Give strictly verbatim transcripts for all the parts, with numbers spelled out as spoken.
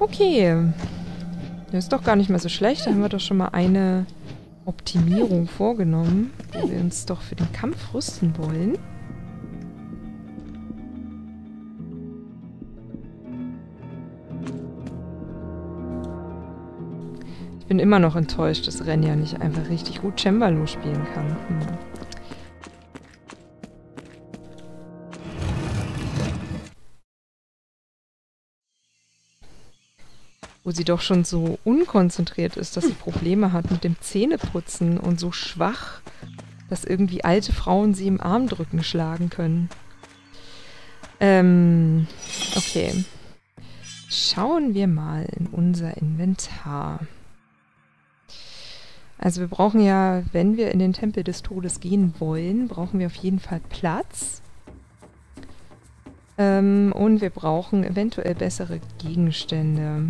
Okay. Das ist doch gar nicht mehr so schlecht. Da haben wir doch schon mal eine Optimierung vorgenommen, wo wir uns doch für den Kampf rüsten wollen. Ich bin immer noch enttäuscht, dass Renja nicht einfach richtig gut Cembalo spielen kann. Hm. Wo sie doch schon so unkonzentriert ist, dass sie Probleme hat mit dem Zähneputzen und so schwach, dass irgendwie alte Frauen sie im Armdrücken schlagen können. Ähm, okay. Schauen wir mal in unser Inventar. Also wir brauchen ja, wenn wir in den Tempel des Todes gehen wollen, brauchen wir auf jeden Fall Platz. Ähm, und wir brauchen eventuell bessere Gegenstände.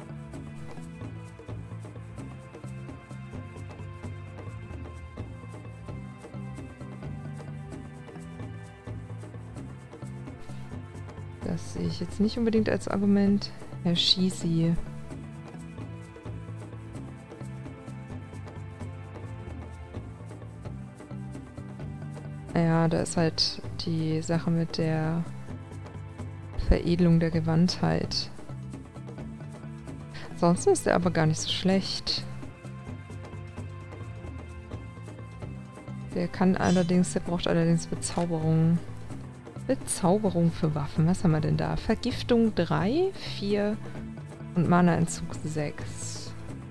Das sehe ich jetzt nicht unbedingt als Argument. Herr Schisi. Ja, da ist halt die Sache mit der Veredelung der Gewandtheit. Ansonsten ist er aber gar nicht so schlecht. Der kann allerdings, der braucht allerdings Bezauberung. Bezauberung für Waffen. Was haben wir denn da? Vergiftung drei, vier und Mana-Entzug sechs.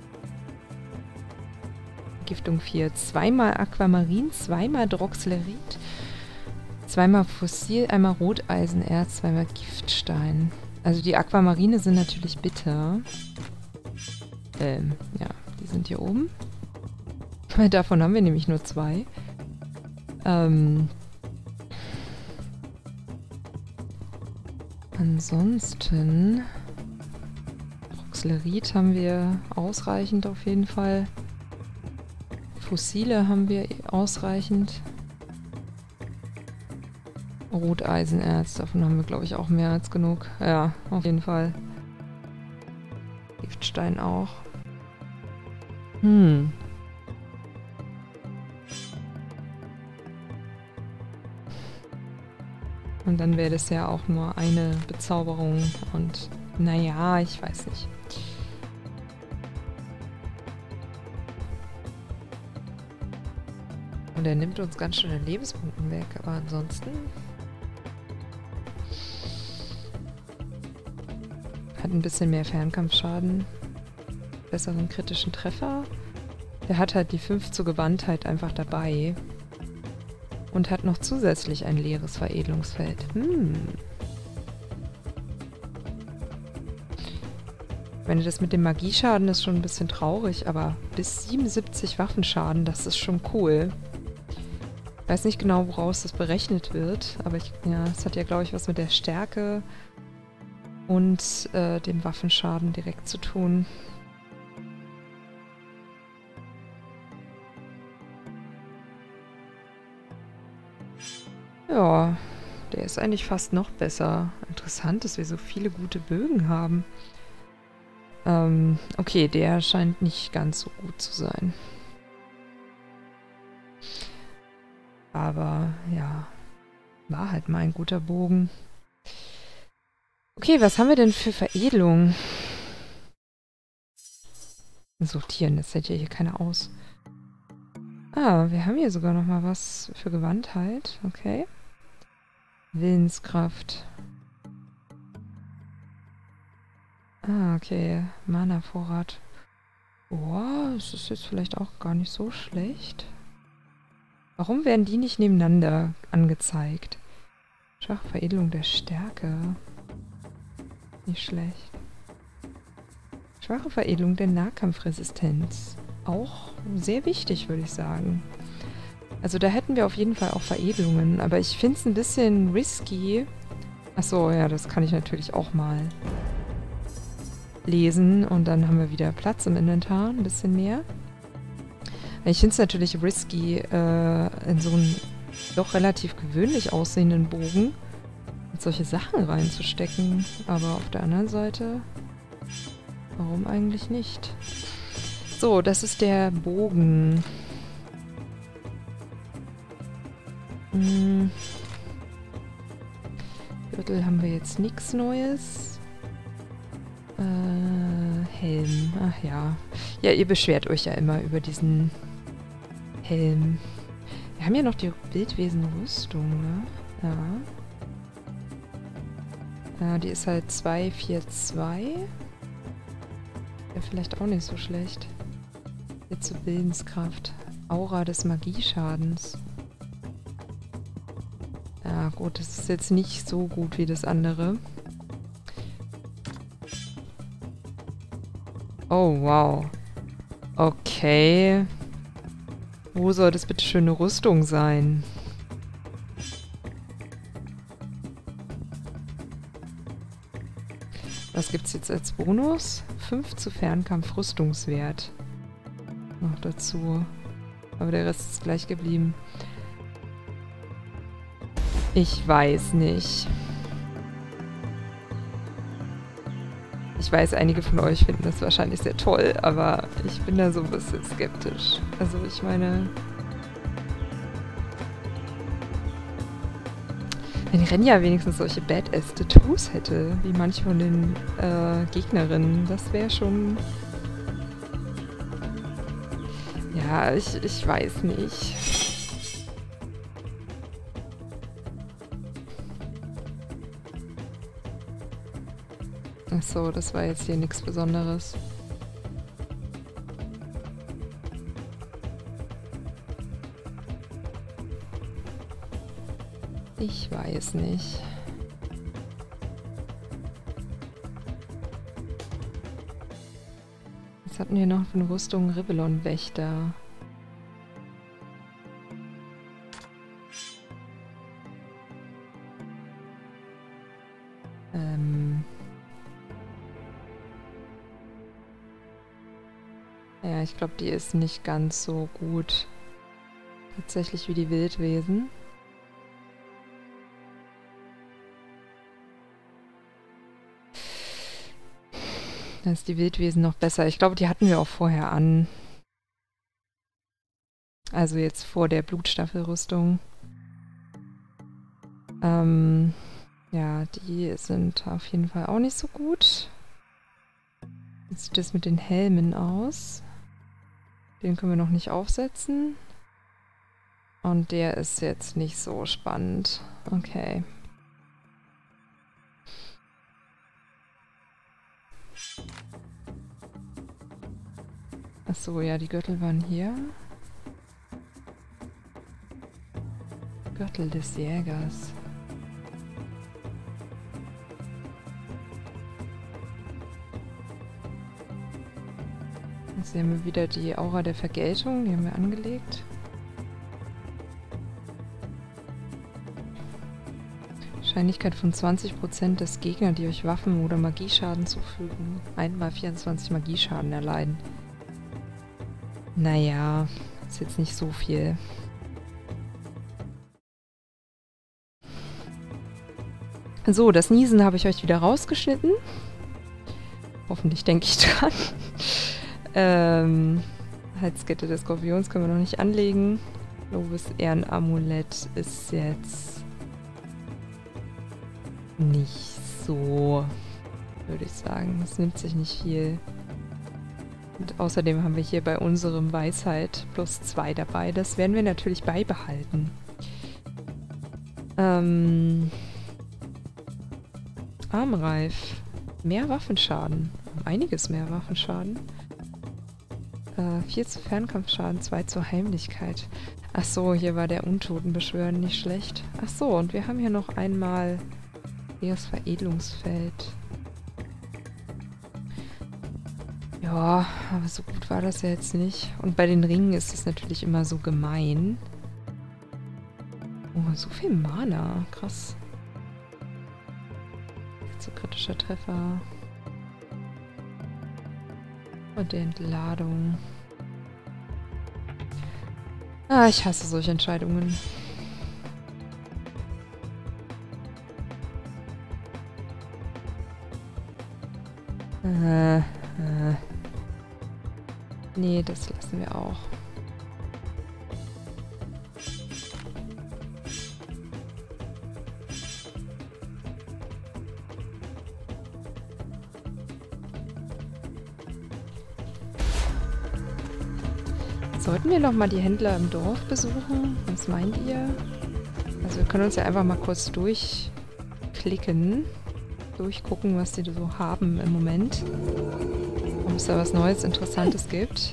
Vergiftung vier. Zweimal Aquamarin, zweimal Droxlerit, zweimal Fossil, einmal Roteisenerz, zweimal Giftstein. Also die Aquamarine sind natürlich bitter. Ähm, ja, die sind hier oben. Davon haben wir nämlich nur zwei. Ähm... Ansonsten, Droxlerit haben wir ausreichend auf jeden Fall. Fossile haben wir ausreichend. Roteisenerz, davon haben wir glaube ich auch mehr als genug. Ja, auf jeden Fall. Giftstein auch. Hm. Und dann wäre das ja auch nur eine Bezauberung und naja, ich weiß nicht. Und er nimmt uns ganz schöne Lebenspunkte weg, aber ansonsten hat ein bisschen mehr Fernkampfschaden, besseren kritischen Treffer. Der hat halt die fünf zur Gewandtheit einfach dabei. Und hat noch zusätzlich ein leeres Veredelungsfeld. Hm. Ich meine, das mit dem Magieschaden ist schon ein bisschen traurig, aber bis siebenundsiebzig Waffenschaden, das ist schon cool. Ich weiß nicht genau, woraus das berechnet wird, aber ich, ja, es hat ja, glaube ich, was mit der Stärke und äh, dem Waffenschaden direkt zu tun. Ja, der ist eigentlich fast noch besser. Interessant, dass wir so viele gute Bögen haben. Ähm, okay, der scheint nicht ganz so gut zu sein. Aber, ja, war halt mal ein guter Bogen. Okay, was haben wir denn für Veredelung? Sortieren, das hält ja hier keiner aus. Ah, wir haben hier sogar noch mal was für Gewandtheit. Okay. Willenskraft. Ah, okay. Mana-Vorrat. Boah, das ist jetzt vielleicht auch gar nicht so schlecht. Warum werden die nicht nebeneinander angezeigt? Schwache Veredelung der Stärke. Nicht schlecht. Schwache Veredelung der Nahkampfresistenz. Auch sehr wichtig, würde ich sagen. Also da hätten wir auf jeden Fall auch Veredelungen, aber ich finde es ein bisschen risky. Achso, ja, das kann ich natürlich auch mal lesen und dann haben wir wieder Platz im Inventar, ein bisschen mehr. Ich finde es natürlich risky, äh, in so einen doch relativ gewöhnlich aussehenden Bogen solche Sachen reinzustecken, aber auf der anderen Seite Warum eigentlich nicht? So, das ist der Bogen. Hm. Gürtel haben wir jetzt nichts Neues. Äh, Helm. Ach ja. Ja, ihr beschwert euch ja immer über diesen Helm. Wir haben ja noch die Wildwesen-Rüstung, ne? Ja. Ja, die ist halt zwei vier zwei. Wäre vielleicht auch nicht so schlecht. Jetzt zur Willenskraft. Aura des Magieschadens. Ja gut, das ist jetzt nicht so gut wie das andere. Oh, wow. Okay. Wo soll das bitte schön eine Rüstung sein? Was gibt's jetzt als Bonus? fünf zu Fernkampf Rüstungswert. Noch dazu. Aber der Rest ist gleich geblieben. Ich weiß nicht. Ich weiß, einige von euch finden das wahrscheinlich sehr toll, aber ich bin da so ein bisschen skeptisch. Also ich meine... Wenn Renja wenigstens solche Badass-Tattoos hätte, wie manche von den äh, Gegnerinnen, das wäre schon... Ja, ich, ich weiß nicht. Achso, das war jetzt hier nichts Besonderes. Ich weiß nicht. Was hatten wir noch für eine Rüstung? Rivellon-Wächter. Ähm... Ja, ich glaube, die ist nicht ganz so gut. Tatsächlich wie die Wildwesen. Da ist die Wildwesen noch besser. Ich glaube, die hatten wir auch vorher an. Also jetzt vor der Blutstaffelrüstung. Ähm, ja, die sind auf jeden Fall auch nicht so gut. Wie sieht das mit den Helmen aus? Den können wir noch nicht aufsetzen. Und der ist jetzt nicht so spannend. Okay. Achso, ja, die Gürtel waren hier. Gürtel des Jägers. Jetzt sehen wir wieder die Aura der Vergeltung, die haben wir angelegt. Wahrscheinlichkeit von zwanzig Prozent, dass Gegner, die euch Waffen oder Magieschaden zufügen, einmal vierundzwanzig Magieschaden erleiden. Naja, ist jetzt nicht so viel. So, das Niesen habe ich euch wieder rausgeschnitten. Hoffentlich denke ich dran. ähm, Halskette des Skorpions können wir noch nicht anlegen. Lobes Ehrenamulett ist jetzt nicht so, würde ich sagen. Es nimmt sich nicht viel. Und außerdem haben wir hier bei unserem Weisheit plus zwei dabei. Das werden wir natürlich beibehalten. Ähm... Armreif. Mehr Waffenschaden. Einiges mehr Waffenschaden. Äh, vier zu Fernkampfschaden, zwei zur Heimlichkeit. Ach so, hier war der Untotenbeschwören nicht schlecht. Ach so, und wir haben hier noch einmal das Veredelungsfeld. Ja, aber so gut war das ja jetzt nicht. Und bei den Ringen ist es natürlich immer so gemein. Oh, so viel Mana. Krass. So kritischer Treffer. Und die Entladung. Ah, ich hasse solche Entscheidungen. Äh, äh. Nee, das lassen wir auch. Sollten wir noch mal die Händler im Dorf besuchen? Was meint ihr? Also wir können uns ja einfach mal kurz durchklicken. Durchgucken, was die so haben im Moment. Ob es da was Neues, Interessantes gibt.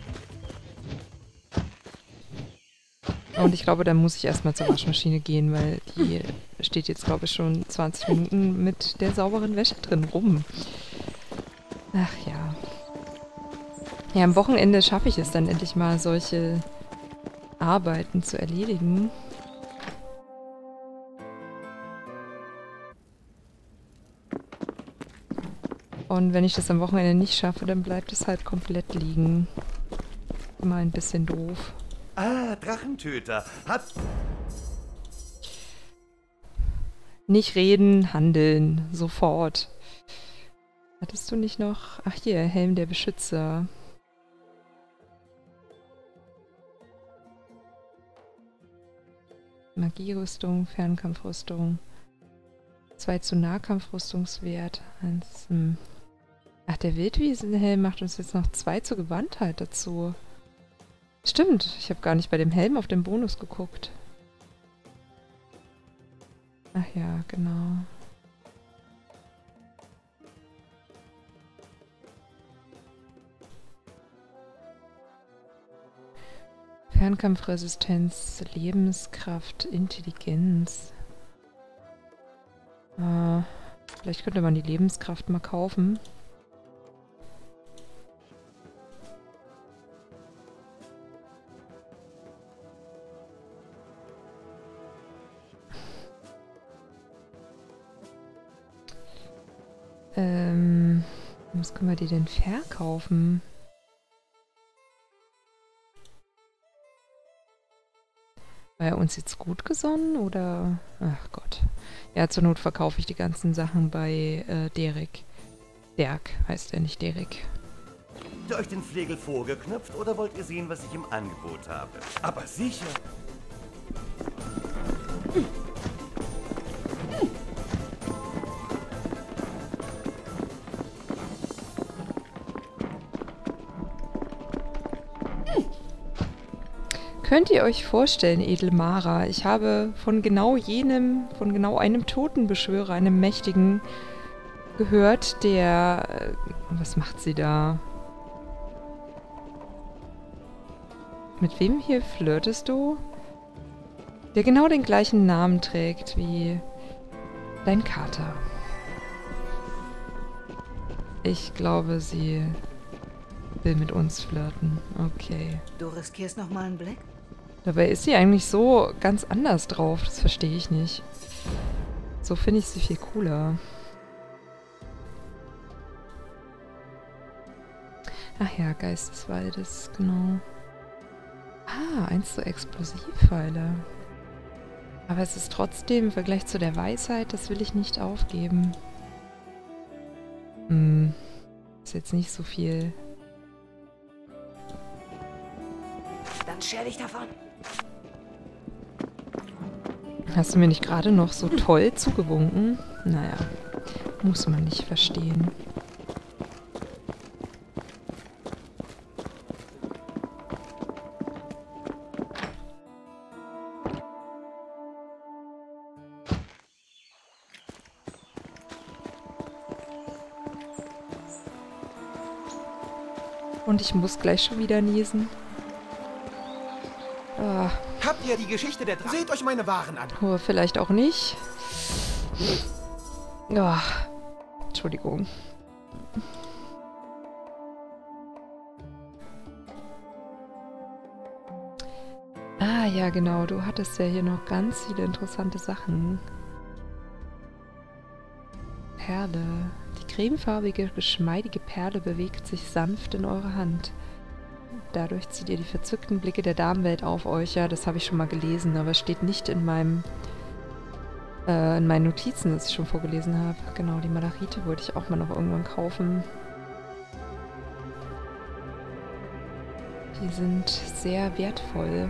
Und ich glaube, da muss ich erstmal zur Waschmaschine gehen, weil die steht jetzt, glaube ich, schon zwanzig Minuten mit der sauberen Wäsche drin rum. Ach ja. Ja, am Wochenende schaffe ich es dann endlich mal, solche Arbeiten zu erledigen. Und wenn ich das am Wochenende nicht schaffe, dann bleibt es halt komplett liegen. Immer ein bisschen doof. Ah, Drachentöter. Hat... Nicht reden, handeln. Sofort. Hattest du nicht noch... Ach hier, Helm der Beschützer. Magierüstung, Fernkampfrüstung. zwei zu Nahkampfrüstungswert. eins, hm. Ach, der Wildwiesenhelm macht uns jetzt noch zwei zur Gewandtheit dazu. Stimmt, ich habe gar nicht bei dem Helm auf den Bonus geguckt. Ach ja, genau. Fernkampfresistenz, Lebenskraft, Intelligenz. Äh, vielleicht könnte man die Lebenskraft mal kaufen. Ähm, was können wir die denn verkaufen? War er uns jetzt gut gesonnen oder... Ach Gott. Ja, zur Not verkaufe ich die ganzen Sachen bei äh, Derek. Derk heißt er, nicht Derek. Habt ihr euch den Flegel vorgeknöpft oder wollt ihr sehen, was ich im Angebot habe? Aber sicher. Könnt ihr euch vorstellen, Edelmara, ich habe von genau jenem, von genau einem Totenbeschwörer, einem Mächtigen, gehört, der... Äh, was macht sie da? Mit wem hier flirtest du? Der genau den gleichen Namen trägt wie dein Kater. Ich glaube, sie will mit uns flirten. Okay. Du riskierst noch mal einen Blick? Dabei ist sie eigentlich so ganz anders drauf. Das verstehe ich nicht. So finde ich sie viel cooler. Ach ja, Geist des Waldes, genau. Ah, eins zu Explosivpfeile. Aber es ist trotzdem im Vergleich zu der Weisheit, das will ich nicht aufgeben. Hm. Ist jetzt nicht so viel. Dann scher dich davon. Hast du mir nicht gerade noch so toll zugewunken? Naja, muss man nicht verstehen. Und ich muss gleich schon wieder niesen. Ah. Habt ihr die Geschichte der Drachen? Seht euch meine Waren an. Oh, vielleicht auch nicht. Oh. Entschuldigung. Ah, ja, genau. Du hattest ja hier noch ganz viele interessante Sachen. Perle. Die cremefarbige, geschmeidige Perle bewegt sich sanft in eurer Hand. Dadurch zieht ihr die verzückten Blicke der Damenwelt auf euch. Ja, das habe ich schon mal gelesen, aber es steht nicht in meinem Äh, in meinen Notizen, das ich schon vorgelesen habe. Genau, die Malachite wollte ich auch mal noch irgendwann kaufen. Die sind sehr wertvoll.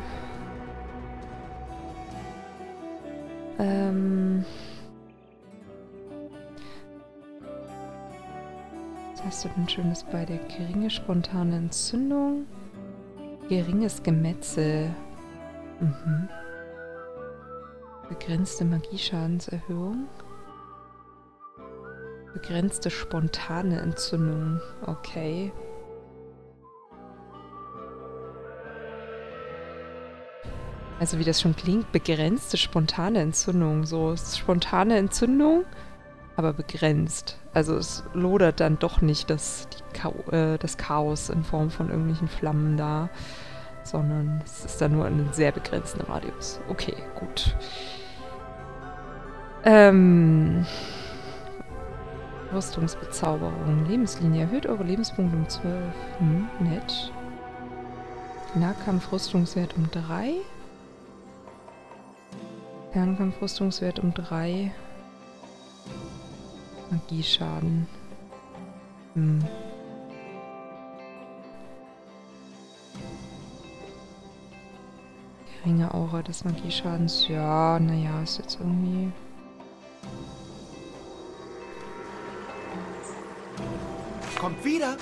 Ähm... Was hast du denn Schönes bei der geringe spontane Entzündung? Geringes Gemetzel. Mhm. Begrenzte Magieschadenserhöhung. Begrenzte spontane Entzündung. Okay. Also wie das schon klingt, begrenzte spontane Entzündung. So, es ist spontane Entzündung, aber begrenzt. Also es lodert dann doch nicht das, die Chao- äh, das Chaos in Form von irgendwelchen Flammen da, sondern es ist dann nur in einem sehr begrenzten Radius. Okay, gut. Ähm... Rüstungsbezauberung. Lebenslinie erhöht eure Lebenspunkte um zwölf. Hm, nett. Nahkampfrüstungswert um drei. Fernkampfrüstungswert um drei. Magieschaden. Hm. Geringe Aura des Magieschadens. Ja, naja, ist jetzt irgendwie... Kommt wieder!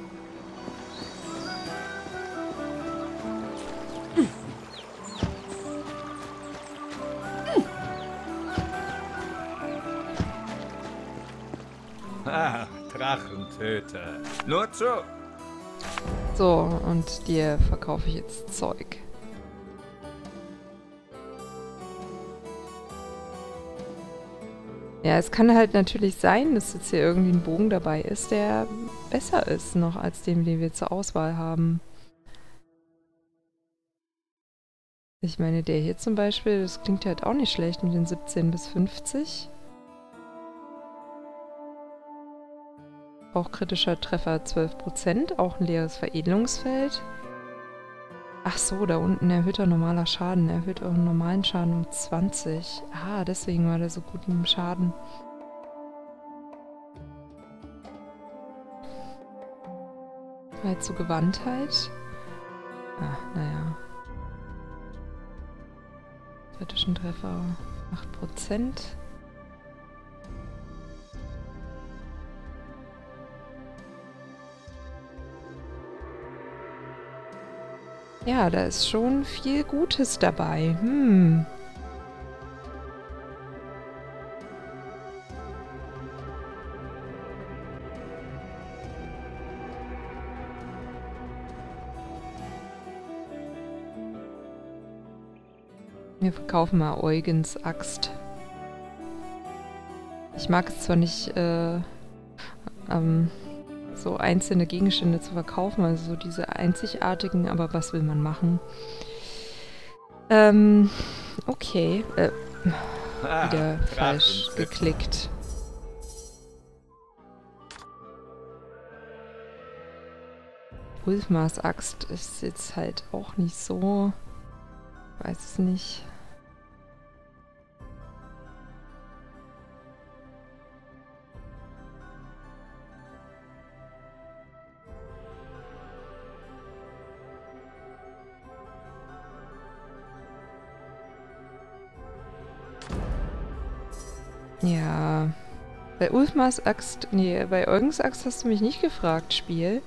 Ah, Drachentöter. Nur zu. So, und dir verkaufe ich jetzt Zeug. Ja, es kann halt natürlich sein, dass jetzt hier irgendwie ein Bogen dabei ist, der besser ist noch als dem, den wir zur Auswahl haben. Ich meine, der hier zum Beispiel, das klingt halt auch nicht schlecht mit den siebzehn bis fünfzig. Auch kritischer Treffer zwölf Prozent, auch ein leeres Veredelungsfeld. Ach so, da unten erhöhter normaler Schaden. Erhöht euren normalen Schaden um zwanzig. Ah, deswegen war der so gut mit dem Schaden. Halt zur Gewandtheit. Ah, naja. Kritischen Treffer acht Prozent. Ja, da ist schon viel Gutes dabei. Hm. Wir verkaufen mal Eugens Axt. Ich mag es zwar nicht, äh, ähm, so einzelne Gegenstände zu verkaufen, also so diese einzigartigen, aber was will man machen? Ähm, okay. Äh, wieder falsch geklickt. Ulfmars Axt ist jetzt halt auch nicht so... Ich weiß es nicht. Ja. Bei Ulfmars Axt... Nee, bei Eugens Axt hast du mich nicht gefragt, Spiel.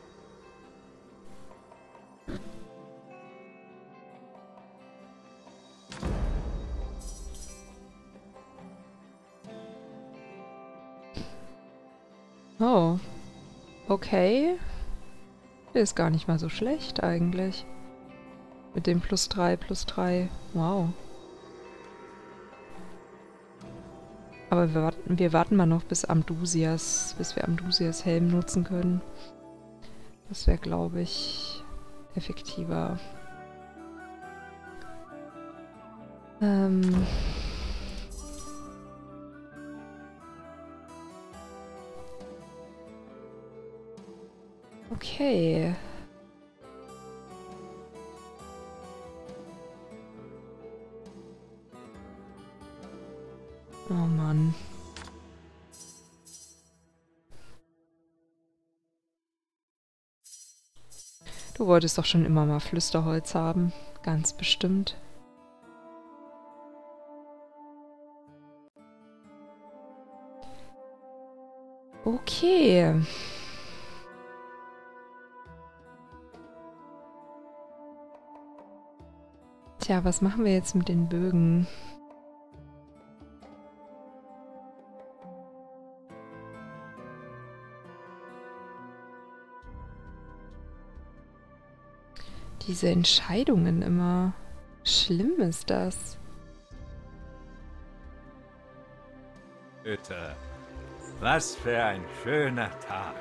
Oh. Okay. Ist gar nicht mal so schlecht eigentlich. Mit dem plus drei, plus drei. Wow. Aber wir warten, wir warten mal noch bis Amdusias, bis wir Amdusias Helm nutzen können. Das wäre, glaube ich, effektiver. Ähm... Okay. Mann. Du wolltest doch schon immer mal Flüsterholz haben. Ganz bestimmt. Okay. Tja, was machen wir jetzt mit den Bögen? Diese Entscheidungen immer. Schlimm ist das. Bitte. Was für ein schöner Tag.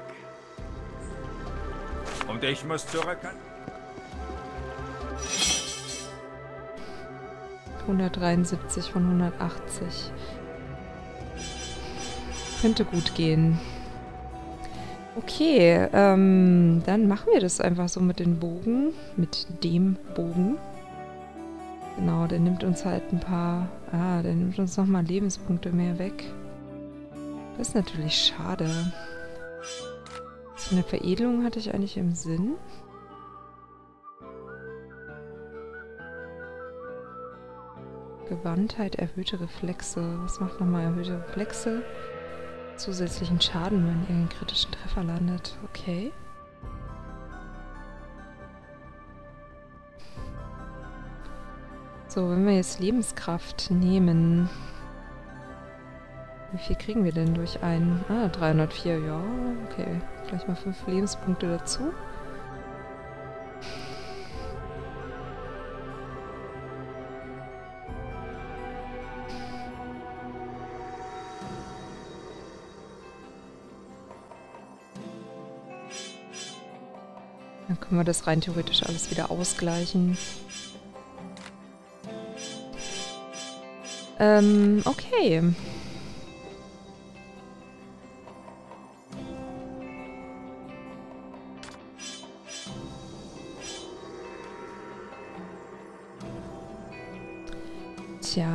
Und ich muss zurück an... hundertdreiundsiebzig von hundertachtzig. Könnte gut gehen. Okay, ähm, dann machen wir das einfach so mit den Bogen. Mit dem Bogen. Genau, der nimmt uns halt ein paar... Ah, der nimmt uns nochmal Lebenspunkte mehr weg. Das ist natürlich schade. So eine Veredelung hatte ich eigentlich im Sinn. Gewandtheit, erhöhte Reflexe. Was macht nochmal erhöhte Reflexe? Zusätzlichen Schaden, wenn ihr einen kritischen Treffer landet. Okay. So, wenn wir jetzt Lebenskraft nehmen. Wie viel kriegen wir denn durch einen? Ah, dreihundertvier, ja. Okay, vielleicht mal fünf Lebenspunkte dazu. Dann können wir das rein theoretisch alles wieder ausgleichen. Ähm, okay. Tja.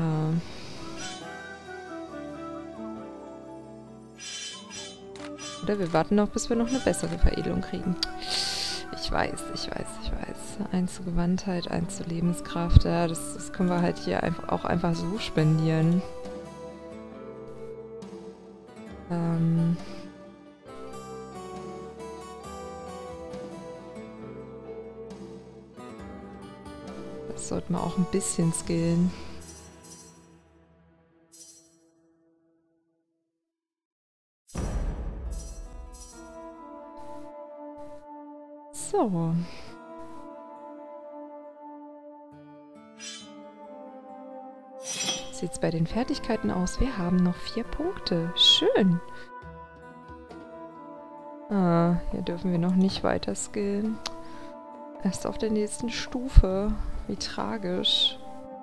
Oder wir warten noch, bis wir noch eine bessere Veredelung kriegen. Ich weiß, ich weiß, ich weiß. Eins zu Gewandtheit, eins zu Lebenskraft. Ja, das, das können wir halt hier einfach auch einfach so spendieren. Ähm... Das sollte man auch ein bisschen skillen. So. Wie sieht es bei den Fertigkeiten aus? Wir haben noch vier Punkte. Schön. Ah, hier dürfen wir noch nicht weiter skillen. Erst auf der nächsten Stufe. Wie tragisch.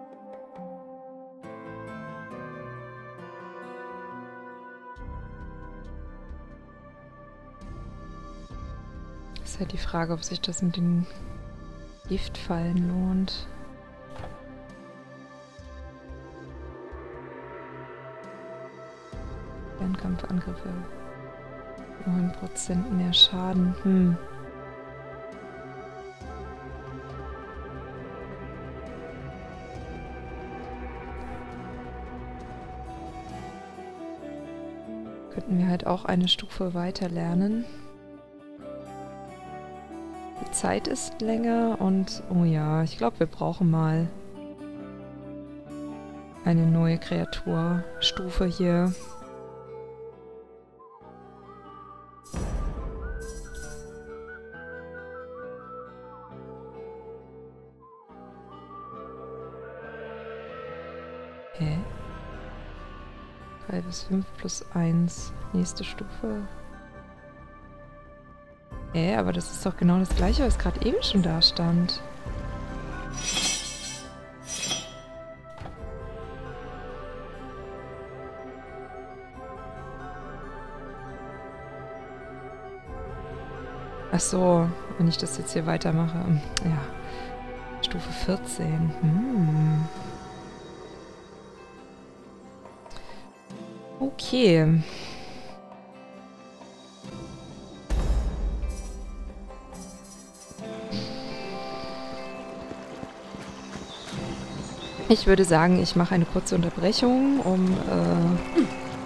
Ist halt die Frage, ob sich das mit den Giftfallen lohnt. Fernkampfangriffe. neun Prozent mehr Schaden. Hm. Könnten wir halt auch eine Stufe weiter lernen. Die Zeit ist länger und, oh ja, ich glaube, wir brauchen mal eine neue Kreaturstufe hier. Hä? drei bis fünf plus eins. Nächste Stufe. Hä, aber das ist doch genau das gleiche, was gerade eben schon da stand. Ach so, wenn ich das jetzt hier weitermache. Ja. Stufe vierzehn. Hm. Okay. Ich würde sagen, ich mache eine kurze Unterbrechung, um äh,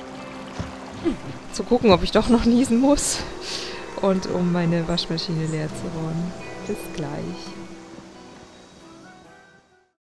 zu gucken, ob ich doch noch niesen muss und um meine Waschmaschine leer zu räumen. Bis gleich.